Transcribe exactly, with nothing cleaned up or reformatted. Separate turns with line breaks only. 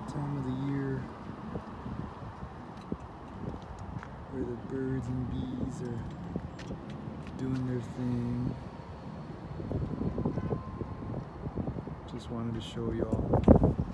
time of the year where the birds and bees are doing their thing. Just wanted to show y'all.